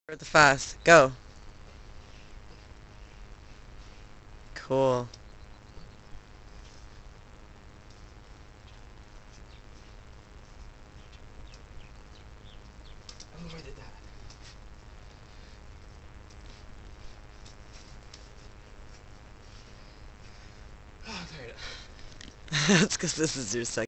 The fast. Go. Cool. I don't know why I did that. Oh, I'm tired. That's because this is your second.